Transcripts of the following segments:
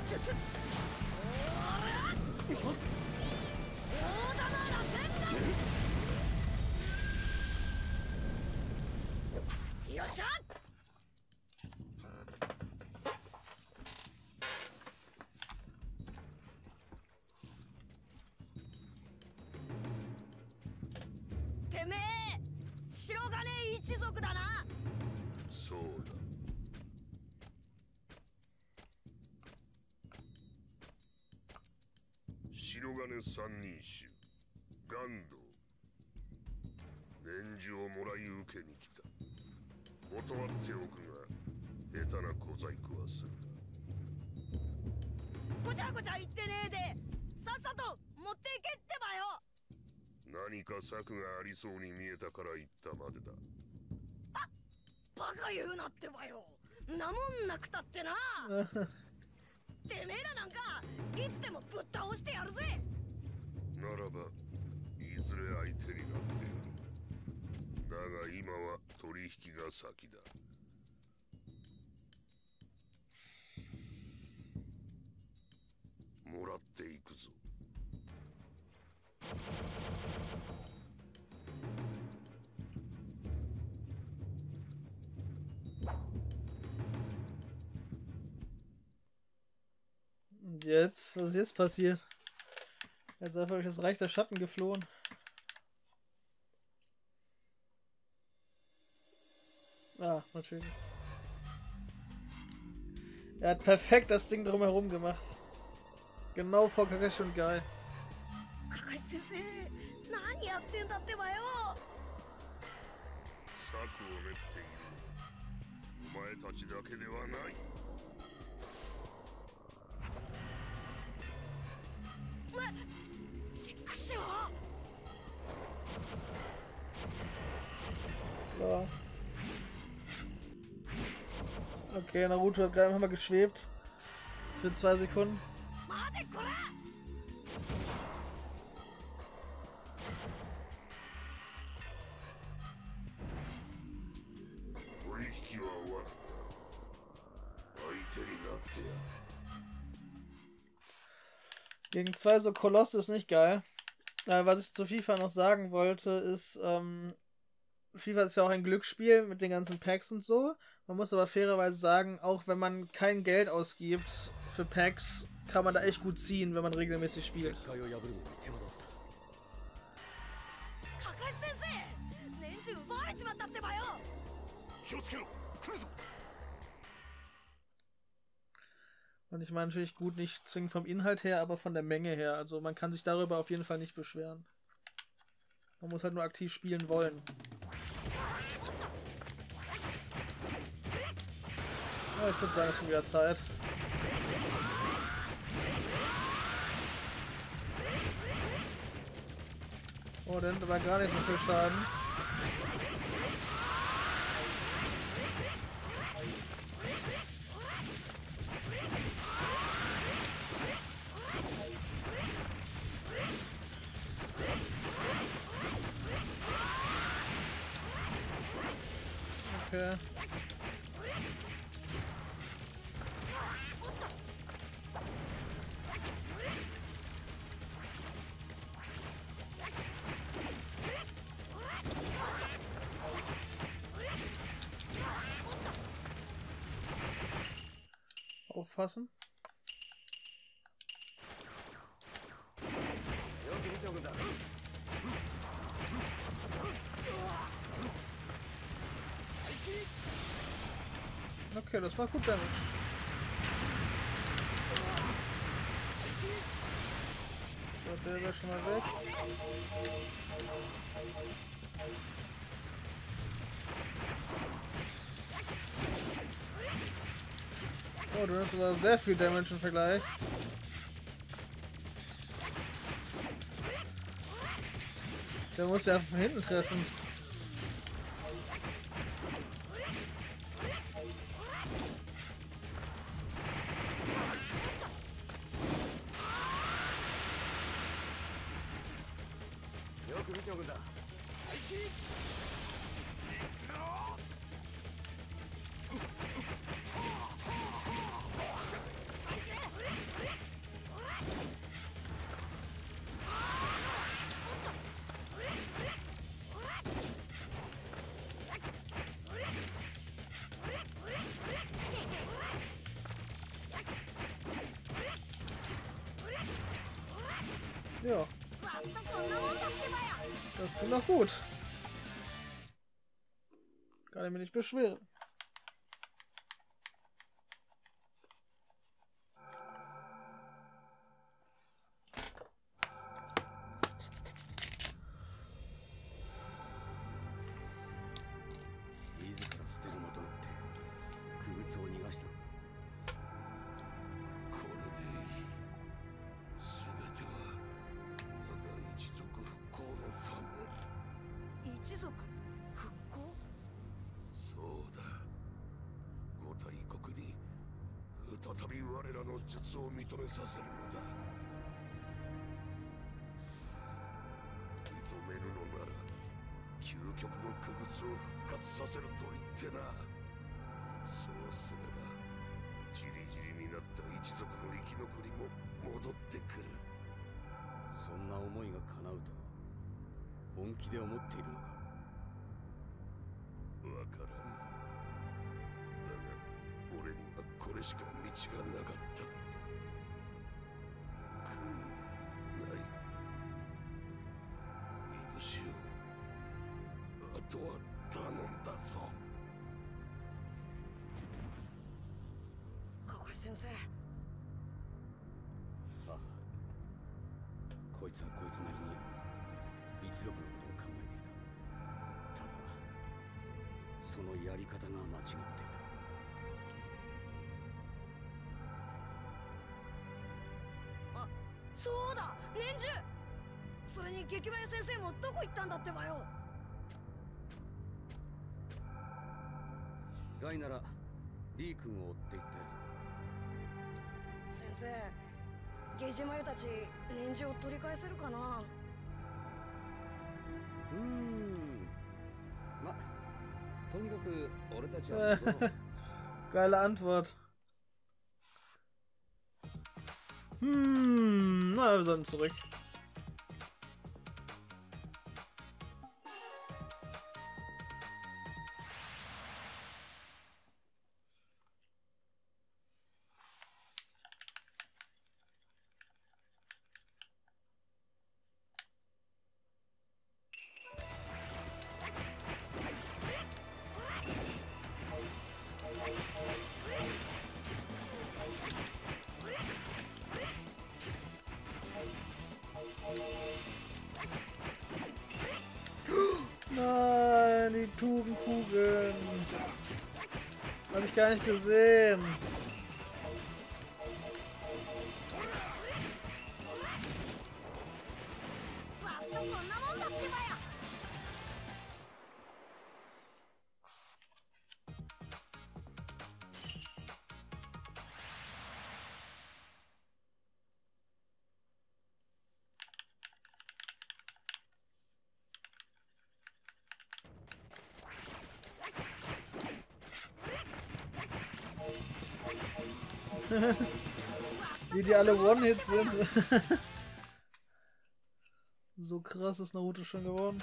よっしゃ。てめえ白金一族だな。 そうだ。白金三人衆ガンドウ、年次をもらい受けに来た。断っておくが下手な小細工はする。 ごちゃごちゃ言ってねえでさっさと持っていけってばよ。 何か策がありそうに見えたから言ったまでだ。 バカ言うなってばよ。なもんなくたってな。てめえらなんかいつでもぶっ倒してやるぜ。 ならばいずれ相手になってやる。だが今は取引が先だ。もらっていくぞ。 Und jetzt? Was ist jetzt passiert? Jetzt ist einfach durch das Reich der Schatten geflohen. Ah, natürlich. Er hat perfekt das Ding drumherum gemacht. Genau vor Kakashi und Guy. Kakashi Sensei, was machst du denn da, yo? 策を練っている。お前たちだけではない。 畜生。 So. Okay, Naruto hat gerade mal geschwebt. Für 2 Sekunden. Gegen 2 so Kolosse ist nicht geil. Was ich zu FIFA noch sagen wollte, ist, FIFA ist ja auch ein Glücksspiel mit den ganzen Packs und so. Man muss aber fairerweise sagen, auch wenn man kein Geld ausgibt für Packs, kann man da echt gut ziehen, wenn man regelmäßig spielt. Und ich meine natürlich gut, nicht zwingend vom Inhalt her, aber von der Menge her. Also man kann sich darüber auf jeden Fall nicht beschweren. Man muss halt nur aktiv spielen wollen. Ja, ich würde sagen, es ist schon wieder Zeit. Oh, der nimmt aber gar nicht so viel Schaden. Okay. Auffassen. Okay, das war gut Damage. So, der wäre schon mal weg. Oh, du hast aber sehr viel Damage im Vergleich. Der muss ja von hinten treffen. Ja. わっとこんなもんだってばよ。 Das klingt doch gut. Kann ich mich nicht beschweren. Ah, そうだ、年中。それに劇場先生もどこ行ったんだってばよ。 ガイならリー君を追っていって。 先生、ゲジマユたち年中を取り返せるかな。 ま、とにかく俺たちは戻ろう。 Geile Antwort. Na, wir sollten zurück. Nein, die Tugendkugeln. Habe ich gar nicht gesehen. Wie die alle One-Hits sind. So krass ist Naruto schon geworden.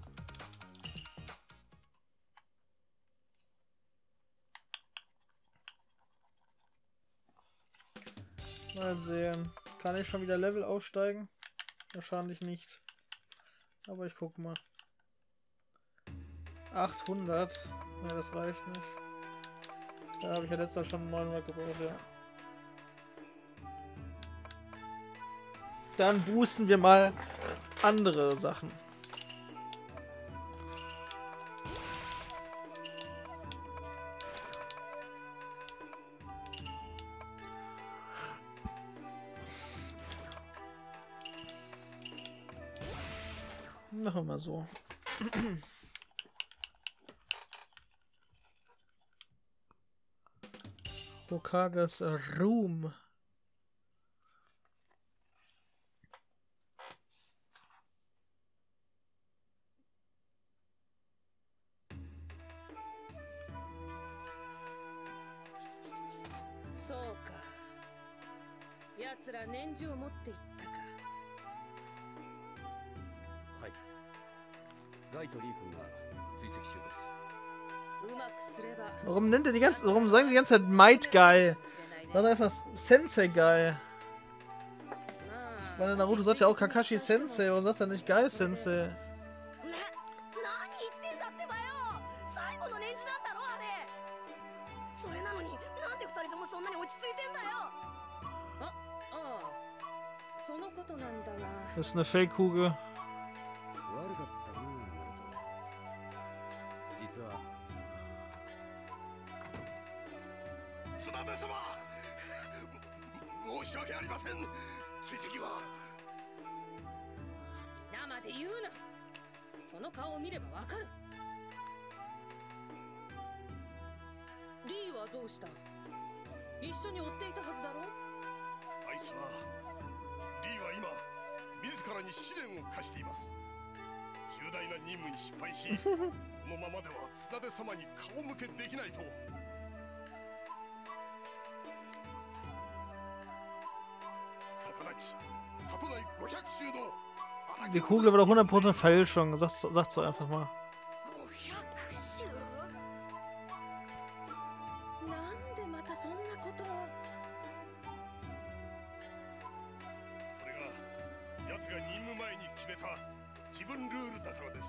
Mal sehen. Kann ich schon wieder Level aufsteigen? Wahrscheinlich nicht. Aber ich guck mal. 800. Ne, das reicht nicht. Da habe ich ja letztes Mal schon 900 gebraucht, ja. Dann boosten wir mal andere Sachen. Machen wir mal so. Hokages Ruhm. Soか。奴ら年中を持っていったか。 はい。ガイとリー君が追跡中です。 Warum nennt er die ganze, warum sagen die ganze Zeit Might Guy? Das ist einfach Sensei Guy. Weil Naruto sagt ja auch Kakashi Sensei, warum sagt er nicht Guy Sensei? ね、何言ってんだってばよ。最後の年次なんだろあれ。それなのになんで二人ともそんなに落ち着いてんだよ。 ああ、そのことなんだが。 Das ist eine Fake-Kugel. 悪かったな、ナルト。実は綱手様、申し訳ありません。追跡は生で言うな。その顔を見ればわかる。リーはどうした？一緒に追っていたはずだろ。 あいつはリーは今自らに試練を課しています。重大な任務に失敗し、このままでは綱手様に顔向けできないと。逆立ち、里内500周の Die Kugel war doch 100% Fälschung. Sag's doch einfach mal. 500周。 なんでまたそんなことを。 それが奴が任務前に決めた自分ルールだからです。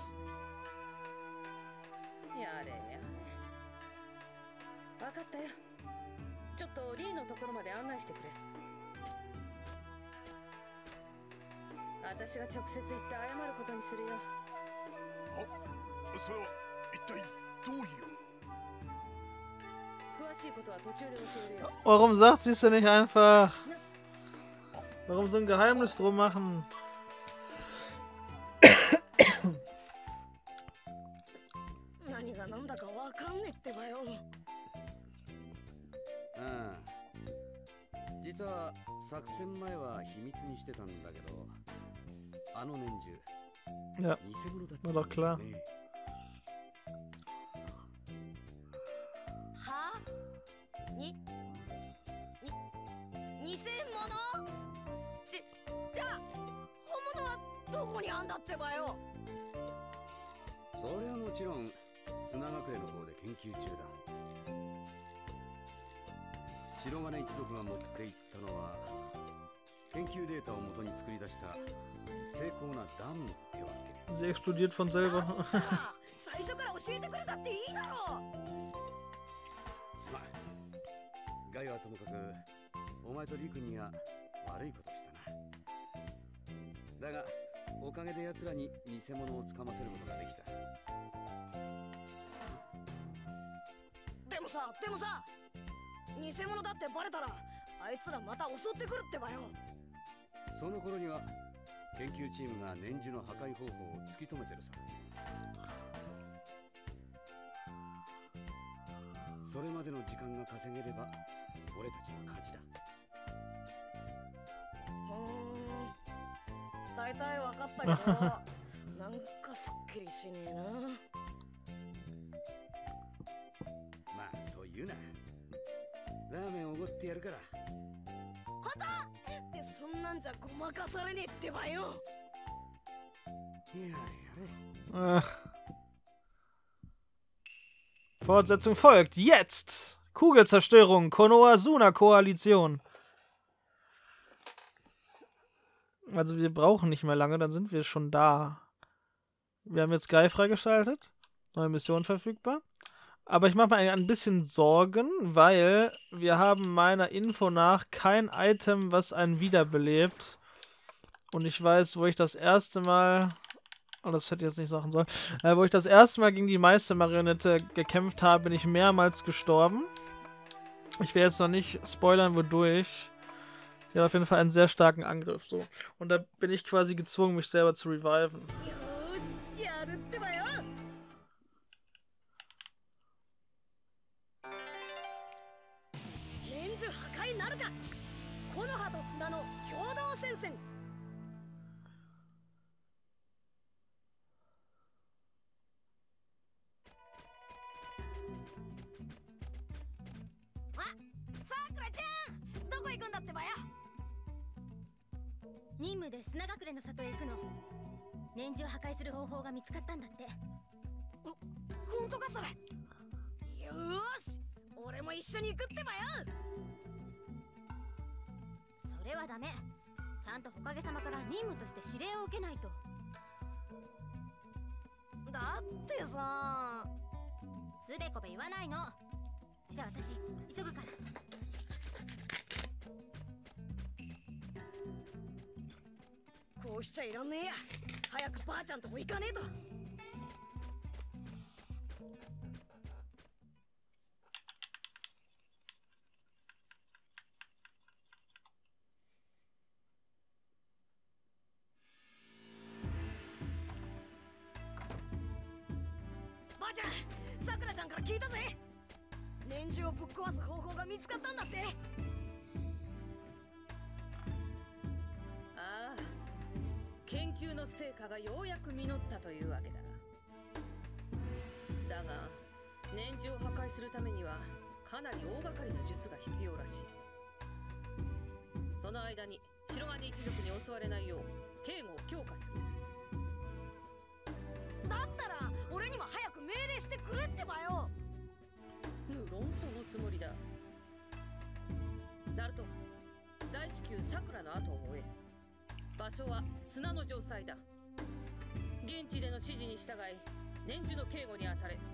やれやれ。わかったよ。ちょっとリーのところまで案内してくれ。私が直接行って謝ることにするよ。 それは一体どういう？ 詳しいことは途中で教えるよ。 Warum sagt sie es denn nicht einfach? Warum so ein Geheimnis drum machen? 何が何だかわかんねってばよ。 ああ、実は作戦前は秘密にしてたんだけど、あの年中 Ja, 偽物だった war doch klar. ね。 はに偽物じゃあ本物はどこにあんだってばよ。 そりゃもちろん砂隠れの方で研究中だ。白金一族が持っていったのは研究データを元に作り出した精巧なダムってわけ。 Sie explodiert von selber. 最初から教えてくれたっていいだろう。 すまん。ガイはともかくお前とリクには悪いことしたな。だがおかげで奴らに偽物をつかませることができた。 でもさ偽物だってバレたらあいつらまた襲ってくるってばよ。 その頃には研究チームが年中の破壊方法を突き止めてるさ。それまでの時間が稼げれば俺たちの勝ちだ。 大体わかったけどなんかすっきりしねえな。 まあそう言うな。ラーメンおごってやるから。 本当ってそんなんじゃごまかされねえってばよ。 やれやれ。 Fortsetzung folgt. Jetzt! Kugelzerstörung. Konoha-Suna-Koalition. Also wir brauchen nicht mehr lange, dann sind wir schon da. Wir haben jetzt Guy freigeschaltet. Neue Mission verfügbar. Aber ich mache mir ein bisschen Sorgen, weil wir haben meiner Info nach kein Item, was einen wiederbelebt. Und ich weiß, wo ich das erste Mal... Oh, das hätte ich jetzt nicht sagen sollen. Wo ich das erste Mal gegen die Meistermarionette gekämpft habe, bin ich mehrmals gestorben. Ich will jetzt noch nicht spoilern, wodurch. Die hat auf jeden Fall einen sehr starken Angriff. So. Und da bin ich quasi gezwungen, mich selber zu reviven. Sakura-chan! どこ行くんだってばよ。 任務で砂隠れの里へ行くの。年中破壊する方法が見つかったんだって。 本当かそれ。よーし、俺も一緒に行くってばよ。 それはダメ。 ちゃんと火影様から任務として指令を受けないと。 だってさ、 つべこべ言わないの。じゃあ私急ぐから。 こうしちゃいらんねえや。早くばあちゃんとこ行かねえと。ばあちゃん、さくらちゃんから聞いたぜ。年中をぶっ壊す方法が見つかったんだって。 ああ、研究の成果がようやく実ったというわけだ。だが年中を破壊するためにはかなり大掛かりな術が必要らしい。その間に白金一族に襲われないよう警護を強化する。 だったら俺にも早く命令してくれってばよ。 無論そのつもりだ。ナルト、大至急さくらの後を追え。場所は砂の城塞だ。現地での指示に従い年中の警護に当たれ。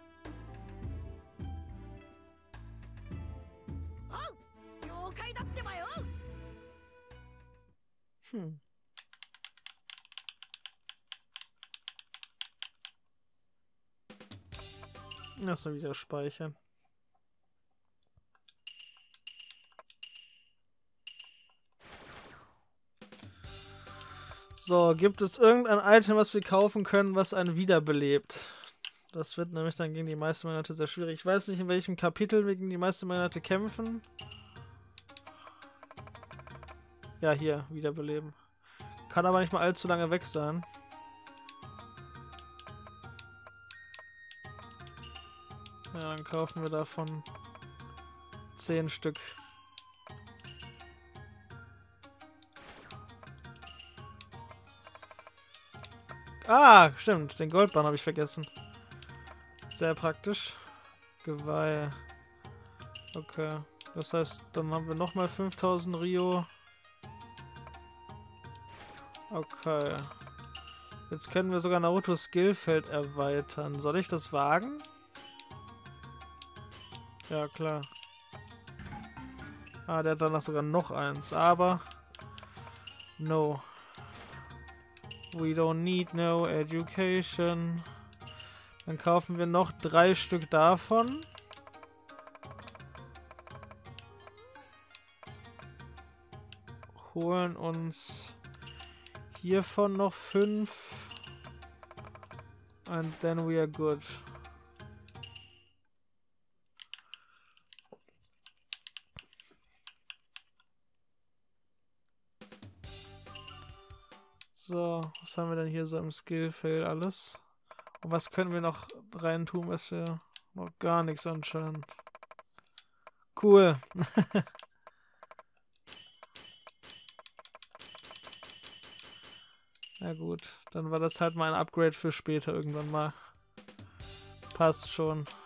おう、了解だってばよ。 Erstmal wieder speichern. So, gibt es irgendein Item, was wir kaufen können, was einen wiederbelebt? Das wird nämlich dann gegen die Meistermonate sehr schwierig. Ich weiß nicht, in welchem Kapitel wir gegen die Meistermonate kämpfen. Ja, hier, wiederbeleben. Kann aber nicht mal allzu lange weg sein. Ja, dann kaufen wir davon 10 Stück. Ah, stimmt. Den Goldbahn habe ich vergessen. Sehr praktisch. Geweih. Okay. Das heißt, dann haben wir nochmal 5000 Rio. Okay. Jetzt können wir sogar Narutos Skillfeld erweitern. Soll ich das wagen? Ja, klar. Ah, der hat danach sogar noch eins. Aber... No. We don't need no education. Dann kaufen wir noch 3 Stück davon. Holen uns hiervon noch 5. And then we are good. So, was haben wir denn hier so im Skillfeld alles? Und was können wir noch rein tun, was wir noch gar nichts anscheinend. Cool. Ja gut, dann war das halt mal ein Upgrade für später irgendwann mal. Passt schon.